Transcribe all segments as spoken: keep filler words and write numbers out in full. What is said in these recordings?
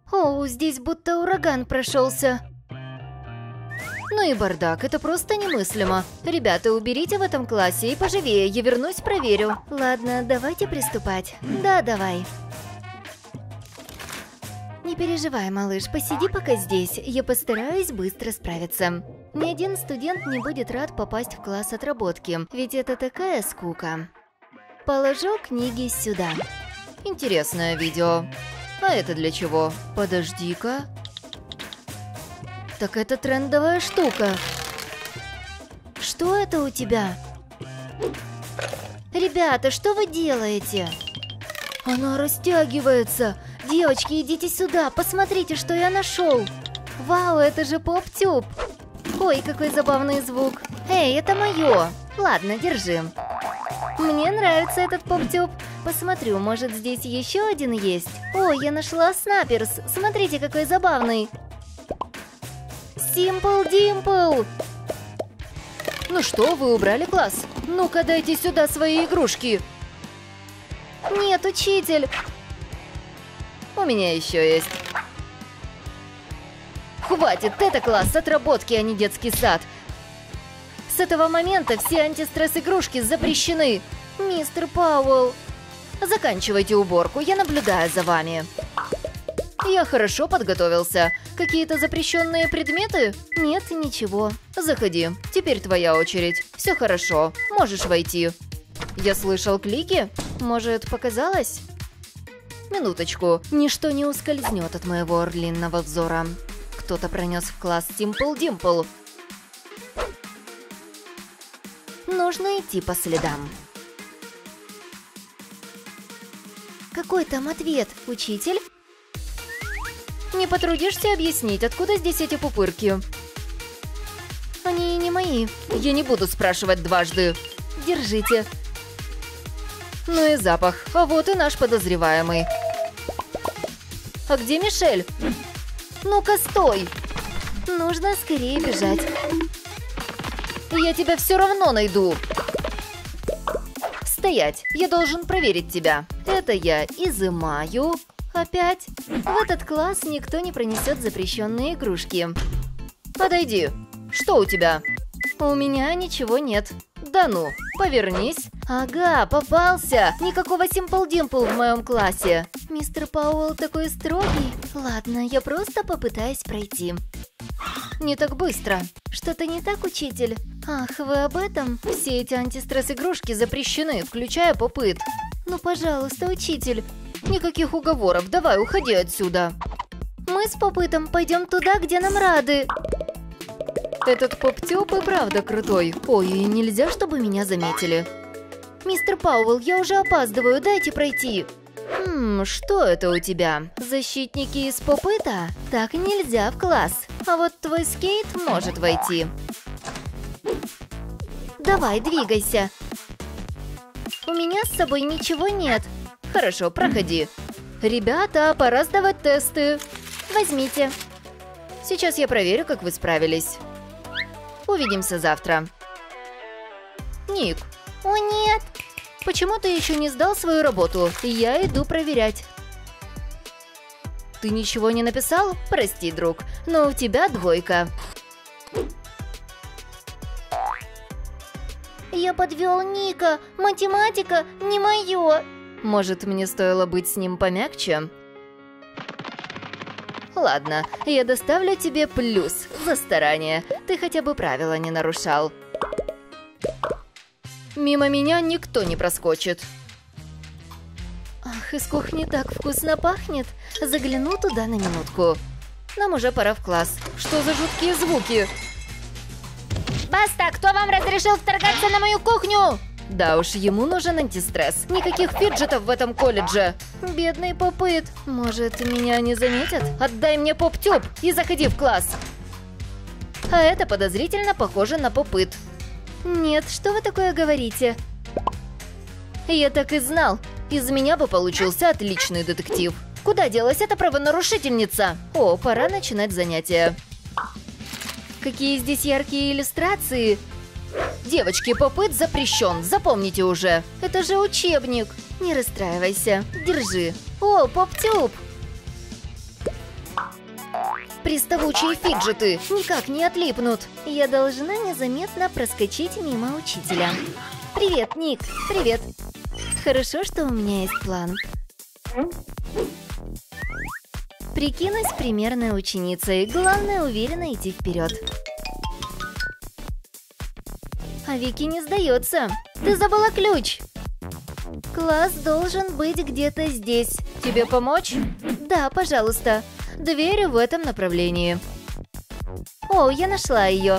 О, здесь будто ураган прошелся. Ну и бардак, это просто немыслимо. Ребята, уберите в этом классе и поживее, я вернусь, проверю. Ладно, давайте приступать. Да, давай. Не переживай, малыш, посиди пока здесь, я постараюсь быстро справиться. Ни один студент не будет рад попасть в класс отработки, ведь это такая скука. Положу книги сюда. Интересное видео. А это для чего? Подожди-ка. Так это трендовая штука. Что это у тебя? Ребята, что вы делаете? Она растягивается. Девочки, идите сюда, посмотрите, что я нашел. Вау, это же поп-тюб. Ой, какой забавный звук. Эй, это мое. Ладно, держи. Мне нравится этот поп-тюб. Посмотрю, может, здесь еще один есть. Ой, я нашла Снапперс. Смотрите, какой забавный. Симпл Димпл. Ну что, вы убрали класс? Ну-ка, дайте сюда свои игрушки. Нет, учитель. У меня еще есть. Хватит, это класс отработки, а не детский сад. С этого момента все антистресс-игрушки запрещены. Мистер Пауэлл, заканчивайте уборку, я наблюдаю за вами. Я хорошо подготовился. Какие-то запрещенные предметы? Нет, ничего. Заходи, теперь твоя очередь. Все хорошо, можешь войти. Я слышал клики? Может, показалось? Минуточку, ничто не ускользнет от моего орлиного взора. Кто-то пронес в класс Симпл Димпл. Нужно идти по следам. Какой там ответ, учитель? Не потрудишься объяснить, откуда здесь эти пупырки? Они не мои. Я не буду спрашивать дважды. Держите. Ну и запах. А вот и наш подозреваемый. А где Мишель? Ну-ка, стой. Нужно скорее бежать. Я тебя все равно найду. Стоять. Я должен проверить тебя. Это я изымаю. Опять. В этот класс никто не пронесет запрещенные игрушки. Подойди. Что у тебя? У меня ничего нет. Да ну, повернись. Ага, попался. Никакого Симпл Димпл в моем классе. Мистер Пауэлл такой строгий. Ладно, я просто попытаюсь пройти. Не так быстро. Что-то не так, учитель? Ах, вы об этом? Все эти антистресс-игрушки запрещены, включая поп-ит. Ну, пожалуйста, учитель. Никаких уговоров, давай, уходи отсюда. Мы с поп-итом пойдем туда, где нам рады. Этот поп-тюб и правда крутой. Ой, нельзя, чтобы меня заметили. Мистер Пауэлл, я уже опаздываю, дайте пройти. Хм, что это у тебя? Защитники из поп-ита? Так нельзя в класс. А вот твой скейт может войти. Давай, двигайся. У меня с собой ничего нет. Хорошо, проходи. Ребята, пора сдавать тесты. Возьмите. Сейчас я проверю, как вы справились. Увидимся завтра. Ник. О, нет. Почему ты еще не сдал свою работу? Я иду проверять. Ты ничего не написал? Прости, друг, но у тебя двойка. Я подвел Ника. Математика не мое. Может, мне стоило быть с ним помягче? Ладно, я доставлю тебе плюс за старание. Ты хотя бы правила не нарушал. Мимо меня никто не проскочит. Ах, из кухни так вкусно пахнет. Загляну туда на минутку. Нам уже пора в класс. Что за жуткие звуки? Баста, кто вам разрешил вторгаться на мою кухню? Да уж, ему нужен антистресс. Никаких фиджетов в этом колледже. Бедный поп-ит. Может, меня не заметят? Отдай мне поп-тюб и заходи в класс. А это подозрительно похоже на поп-ит. Нет, что вы такое говорите? Я так и знал. Из меня бы получился отличный детектив. Куда делась эта правонарушительница? О, пора начинать занятия. Какие здесь яркие иллюстрации. Девочки, поп-ит запрещен, запомните уже. Это же учебник. Не расстраивайся, держи. О, поп-тюб. приставучие фиджеты никак не отлипнут. Я должна незаметно проскочить мимо учителя. Привет, Ник. Привет. Хорошо, что у меня есть план. Прикинусь примерной ученицей. Главное, уверенно идти вперед. А Вики не сдается. Ты забыла ключ. Класс должен быть где-то здесь. Тебе помочь? Да, пожалуйста. Дверь в этом направлении. О, я нашла ее.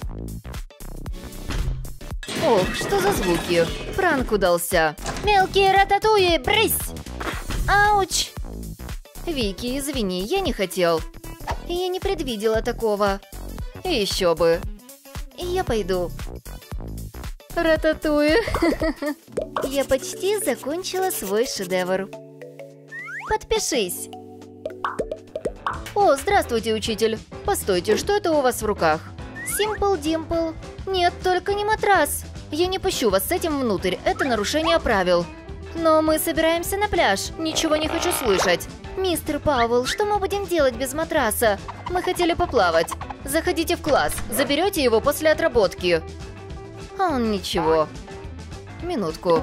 Ох, что за звуки? Пранк удался. Мелкие рататуи, брысь! Ауч! Вики, извини, я не хотел. Я не предвидела такого. Еще бы. Я пойду. Рататуи. Я почти закончила свой шедевр. Подпишись. О, здравствуйте, учитель. Постойте, что это у вас в руках? Simple Dimple. Нет, только не матрас. Я не пущу вас с этим внутрь. Это нарушение правил. Но мы собираемся на пляж. Ничего не хочу слышать. Мистер Пауэлл, что мы будем делать без матраса? Мы хотели поплавать. Заходите в класс. Заберете его после отработки. А он ничего. Минутку.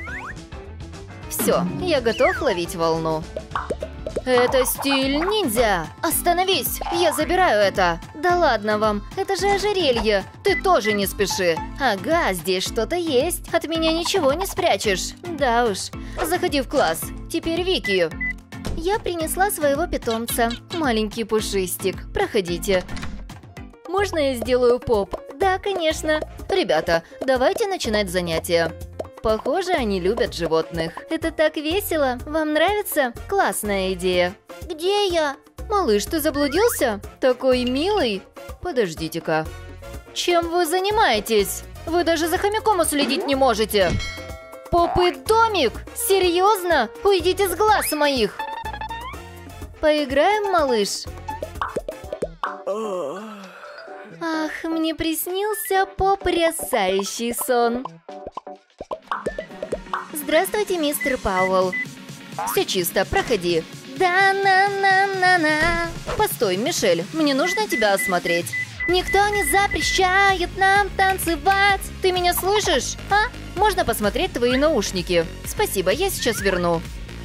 Все, я готов ловить волну. Это стиль ниндзя! Остановись! Я забираю это! Да ладно вам, это же ожерелье! Ты тоже не спеши! Ага, здесь что-то есть! От меня ничего не спрячешь! Да уж! Заходи в класс! Теперь Вики! Я принесла своего питомца. Маленький пушистик. Проходите. Можно я сделаю поп? Да, конечно. Ребята, давайте начинать занятия. Похоже, они любят животных. Это так весело. Вам нравится? Классная идея. Где я? Малыш, ты заблудился? Такой милый. Подождите-ка. Чем вы занимаетесь? Вы даже за хомяком уследить не можете. Поп-и-домик? Серьезно? Уйдите с глаз моих. Поиграем, малыш? Ах, мне приснился потрясающий сон. Здравствуйте, мистер Пауэлл. Все чисто, проходи. Да-на-на-на-на. Постой, Мишель, мне нужно тебя осмотреть. Никто не запрещает нам танцевать. Ты меня слышишь? А? Можно посмотреть твои наушники? Спасибо, я сейчас верну.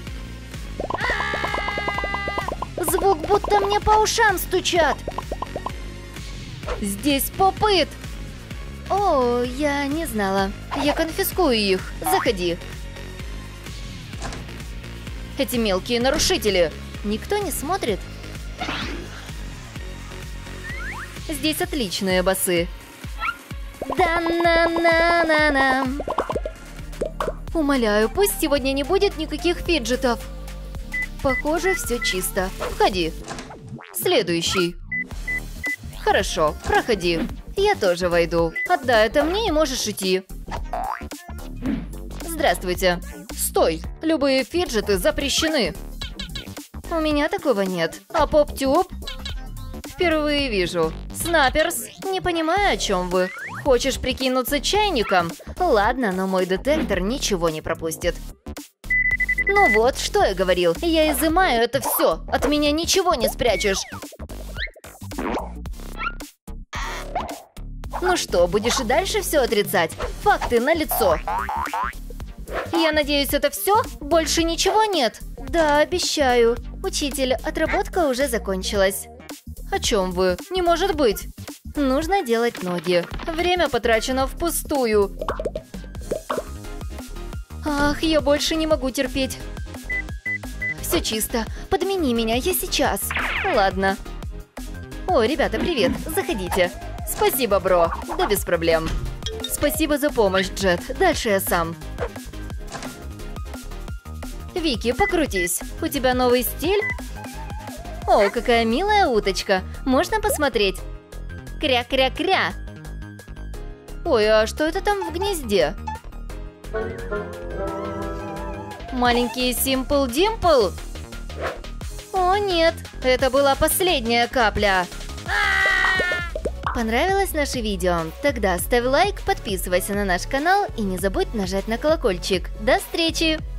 Звук будто мне по ушам стучат. Здесь попыт. О, я не знала. Я конфискую их. Заходи. Эти мелкие нарушители. Никто не смотрит. Здесь отличные басы. Да-на-на-на-на. Умоляю, пусть сегодня не будет никаких фиджетов. Похоже, все чисто. Входи. Следующий. Хорошо, проходи. Я тоже войду. Отдай это мне и можешь идти. Здравствуйте. Стой, любые фиджеты запрещены. У меня такого нет. А поп-тюб? Впервые вижу. Снайперс, не понимаю, о чем вы. Хочешь прикинуться чайником? Ладно, но мой детектор ничего не пропустит. Ну вот, что я говорил. Я изымаю это все. От меня ничего не спрячешь. Ну что, будешь и дальше все отрицать? Факты налицо. Я надеюсь, это все? Больше ничего нет? Да, обещаю. Учитель, отработка уже закончилась. О чем вы? Не может быть. Нужно делать ноги. Время потрачено впустую. Ах, я больше не могу терпеть. Все чисто. Подмени меня, я сейчас. Ладно. О, ребята, привет. Заходите. Спасибо, бро. Да без проблем. Спасибо за помощь, Джет. Дальше я сам. Вики, покрутись. У тебя новый стиль? О, какая милая уточка. Можно посмотреть? Кря-кря-кря. Ой, а что это там в гнезде? Маленький Simple Dimple? О, нет. Это была последняя капля. Понравилось наше видео? Тогда ставь лайк, подписывайся на наш канал и не забудь нажать на колокольчик. До встречи!